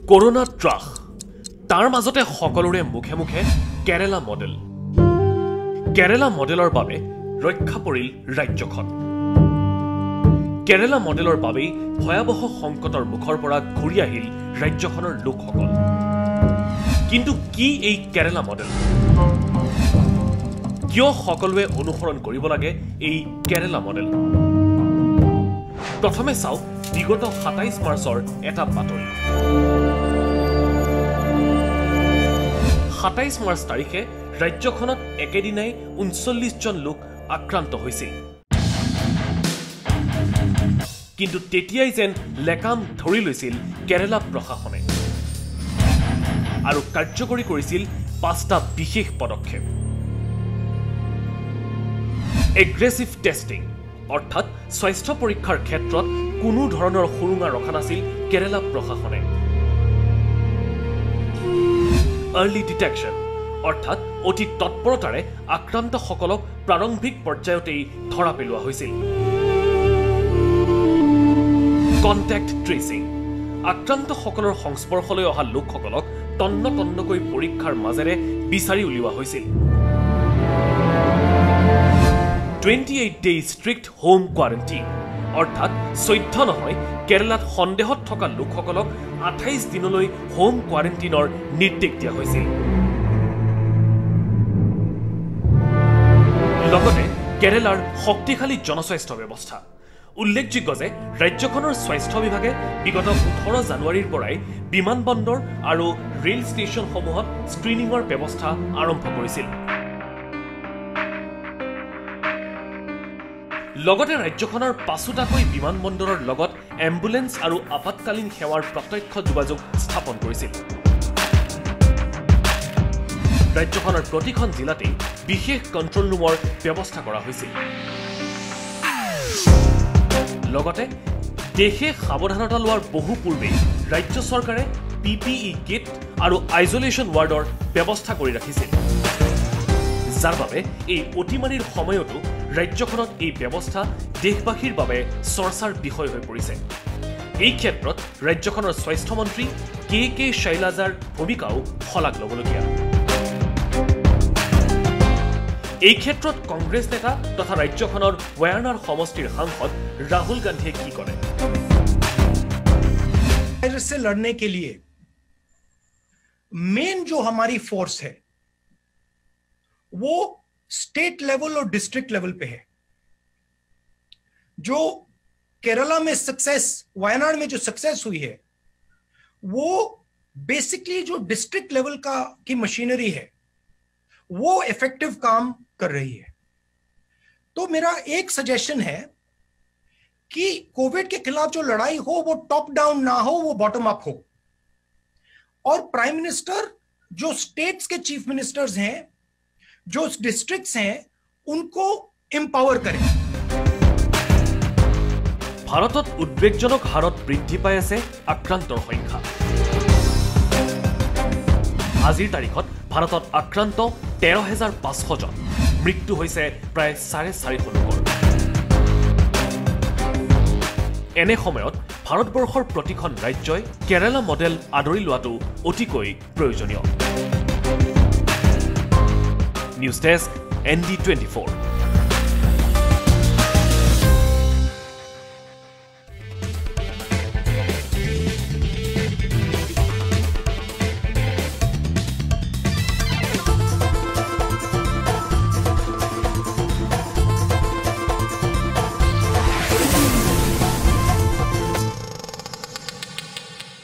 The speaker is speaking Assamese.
কৰোনা ত্ৰাস তাৰ মাজতে সকলোৰে মুখে মুখে কেৰালা মডেল। কেৰালা মডেলৰ বাবে ৰক্ষা পৰিল ৰাজ্যখন। কেৰালা মডেলৰ বাবেই ভয়াৱহ সংকটৰ মুখৰ পৰা ঘূৰি আহিল ৰাজ্যখনৰ লোকসকল। কিন্তু কি এই কেৰালা মডেল? কিয় সকলোৱে অনুসৰণ কৰিব লাগে এই কেৰালা মডেল? প্ৰথমে চাওক বিগত ২৭ মাৰ্চৰ এটা বাতৰি। ২৭ মাৰ্চ তাৰিখে ৰাজ্যখনত একেদিনাই ৩৯জন লোক আক্ৰান্ত হৈছিল। কিন্তু তেতিয়াই যেন লেকাম ধৰি লৈছিল কেৰালা প্ৰশাসনে আৰু কাৰ্যকৰী কৰিছিল ৫টা বিশেষ পদক্ষেপ। এগ্ৰেছিভ টেষ্টিং অৰ্থাৎ স্বাস্থ্য পৰীক্ষাৰ ক্ষেত্ৰত কোনো ধৰণৰ সুৰুঙা ৰখা নাছিল কেৰালা প্ৰশাসনে। আৰ্লি ডিটেকশ্যন অৰ্থাৎ অতি তৎপৰতাৰে আক্ৰান্তসকলক প্ৰাৰম্ভিক পৰ্যায়তেই ধৰা পেলোৱা হৈছিল। কণ্টেক্ট ট্ৰেচিং আক্ৰান্তসকলৰ সংস্পৰ্শলৈ অহা লোকসকলক তন্ন তন্নকৈ পৰীক্ষাৰ মাজেৰে বিচাৰি উলিওৱা হৈছিল। 28 ডে ষ্ট্ৰিক্ট হোম কোৱাৰেণ্টাইন অৰ্থাৎ 14 নহয় কেৰালাত সন্দেহত থকা লোকসকলক 28 দিনলৈ হোম কোৱাৰেণ্টাইনৰ নিৰ্দেশ দিয়া হৈছিল। লগতে কেৰালাৰ শক্তিশালী জনস্বাস্থ্য ব্যৱস্থা। উল্লেখযোগ্য যে ৰাজ্যখনৰ স্বাস্থ্য বিভাগে বিগত 18 জানুৱাৰীৰ পৰাই বিমানবন্দৰ আৰু ৰেল ষ্টেচনসমূহত স্ক্ৰিনিঙৰ ব্যৱস্থা আৰম্ভ কৰিছিল। লগতে ৰাজ্যখনৰ ৫টাকৈ বিমানবন্দৰৰ লগত এম্বুলেন্স আৰু আপাতকালীন সেৱাৰ প্ৰত্যক্ষ যোগাযোগ স্থাপন কৰিছিল। ৰাজ্যখনৰ প্ৰতিখন জিলাতেই বিশেষ কণ্ট্ৰল ৰুমৰ ব্যৱস্থা কৰা হৈছিল। লগতে দেশে সাৱধানতা লোৱাৰ বহু পূৰ্বেই ৰাজ্য চৰকাৰে PPE কিট আৰু আইচলেশ্যন ৱাৰ্ডৰ ব্যৱস্থা কৰি ৰাখিছিল, যাৰ বাবে এই অতিমাৰীৰ সময়তো ৰাজ্যখনত এই ব্যৱস্থা দেশবাসীৰ বাবে চৰ্চাৰ বিষয় হৈ পৰিছে। এই ক্ষেত্ৰত ৰাজ্যখনৰ স্বাস্থ্যমন্ত্ৰী কে শৈলাজাৰ ভূমিকাও শলাগ ল'বলগীয়া। এই ক্ষেত্ৰত কংগ্ৰেছ নেতা তথা ৰাজ্যখনৰ ৱায়ানাৰ সমষ্টিৰ সাংসদ राहुल गांधी की करे? वायरस से लड़ने के लिए मेन जो हमारी फोर्स है वो स्टेट लेवल और डिस्ट्रिक्ट लेवल पे है। जो केरला में सक्सेस, वायनाड में जो सक्सेस हुई है वो बेसिकली जो डिस्ट्रिक्ट लेवल की मशीनरी है वो इफेक्टिव काम कर रही है। तो मेरा एक सजेशन है कि कोविड के खिलाफ जो लड़ाई हो वो टॉप डाउन ना हो, वो बॉटम अप हो। और प्राइम मिनिस्टर जो स्टेट्स के चीफ मिनिस्टर्स हैं, जो डिस्ट्रिक्ट्स हैं, उनको एम्पावर करें। भारतत उद्वेगजनक हारत बृद्धि पाई আছে আক্ৰান্তৰ সংখ্যা। আজিৰ তাৰিখত ভাৰতত আক্ৰান্ত 13,500 জন, মৃত্যু হৈছে প্ৰায় 450 লোকৰ। এনে সময়ত ভাৰতবৰ্ষৰ প্ৰতিখন ৰাজ্যই কেৰালা মডেল আদৰি লোৱাটো অতিকৈ প্ৰয়োজনীয়। News desk ND24।